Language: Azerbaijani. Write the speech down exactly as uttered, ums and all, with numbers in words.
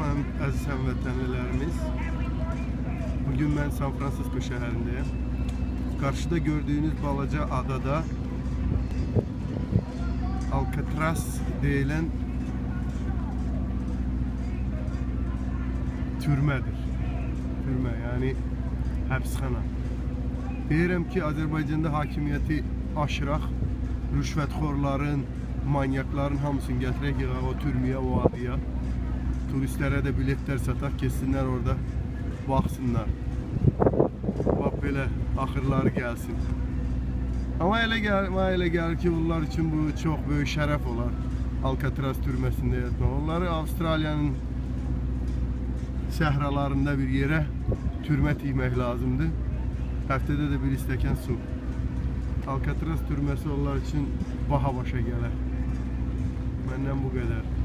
Salam əziz həmvətənlilərimiz. Bugün mən San Francisco şəhərindəyim. Qarşıda gördüyünüz balaca adada Alcatraz deyilən türmədir. Türmə, yəni həbsxana. Deyirəm ki, Azərbaycanda hakimiyyəti aşıraq, rüşvətxorların, manyakların hamısını gətirək yığaq o türməyə, o adıya. Turistlərə də biletlər sataq, keçsinlər orada, baxsınlar. Bax belə, axırları gəlsin. Amma elə gəlir, elə gəlir ki, onlar üçün bu çox böyük şərəf olar. Alcatraz türməsində yatmaq. Onları Avstraliyanın səhralarında bir yerə türmə tikmək lazımdır. Həftədə də bir stəkan su. Alcatraz türməsi onlar üçün baha başa gələr. Məndən bu qədər.